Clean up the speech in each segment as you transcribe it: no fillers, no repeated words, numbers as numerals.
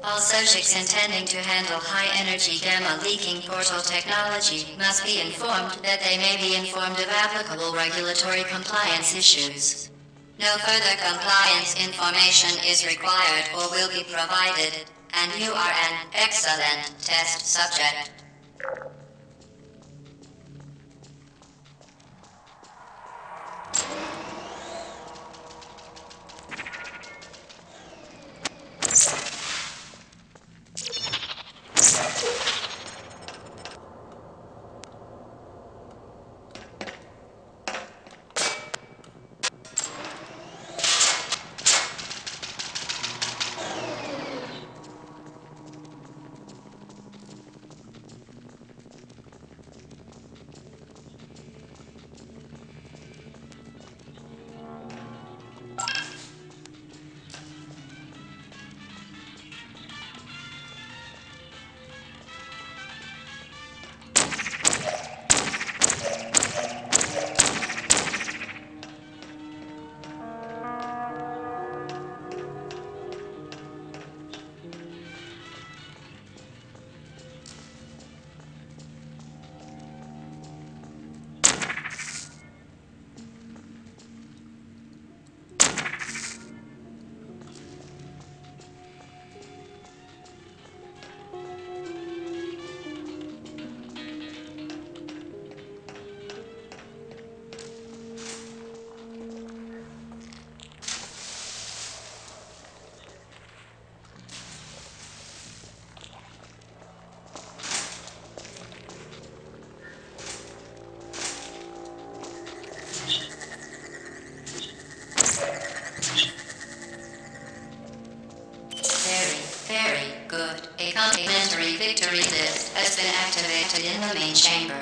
All subjects intending to handle high-energy gamma leaking portal technology must be informed that they may be informed of applicable regulatory compliance issues. No further compliance information is required or will be provided, and you are an excellent test subject. Very good. A complimentary victory list has been activated in the main chamber.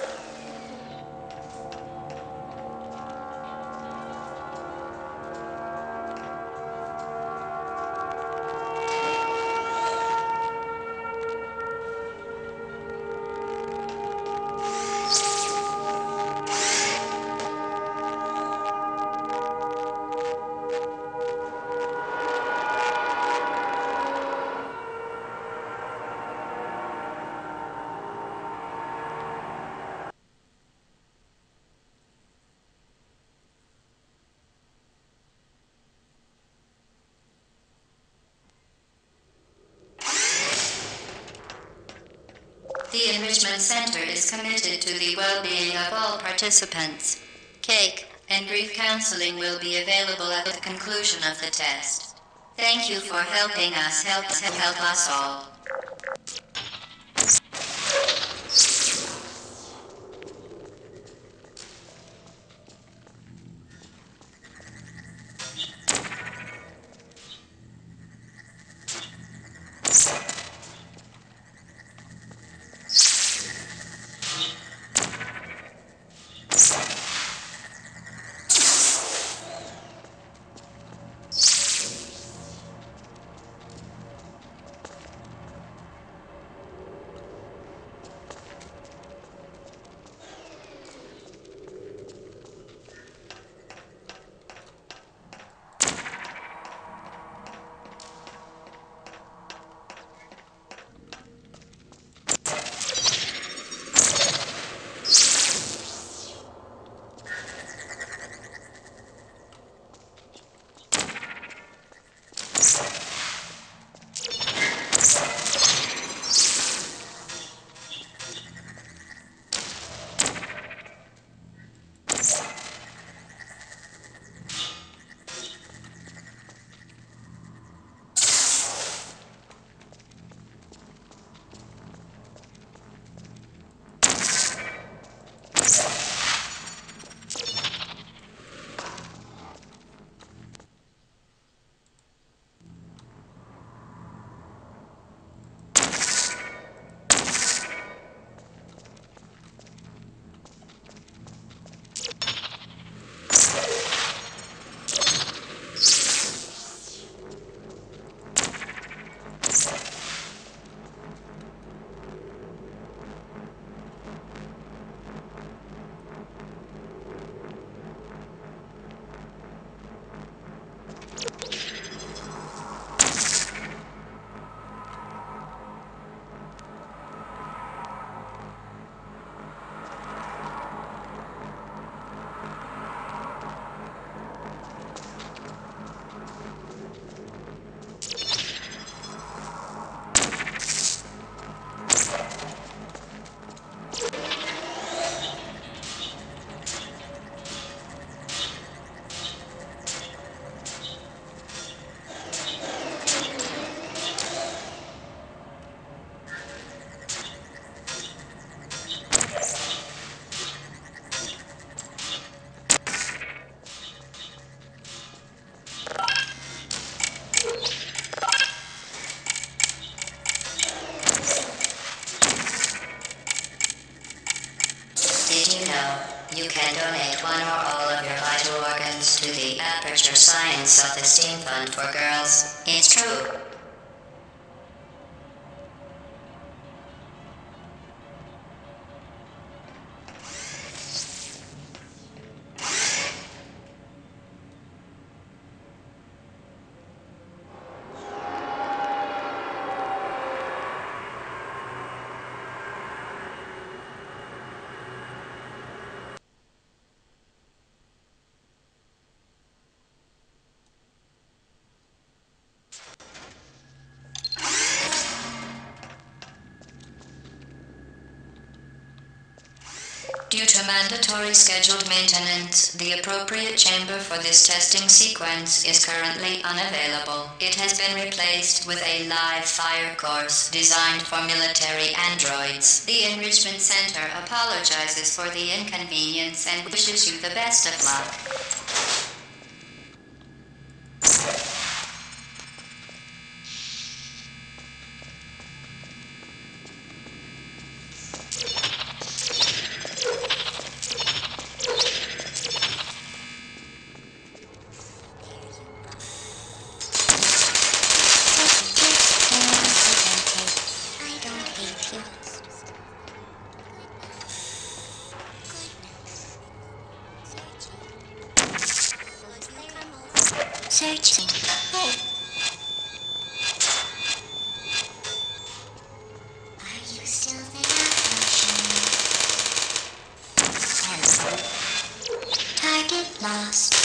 The Enrichment Center is committed to the well-being of all participants. Cake and grief counseling will be available at the conclusion of the test. Thank you for helping us help us all. Did you know you can donate one or all of your vital organs to the Aperture Science Self-Esteem Fund for Girls? It's true. Due to mandatory scheduled maintenance, the appropriate chamber for this testing sequence is currently unavailable. It has been replaced with a live fire course designed for military androids. The Enrichment Center apologizes for the inconvenience and wishes you the best of luck. Searching. Oh. Are you still there, Ocean? Target lost.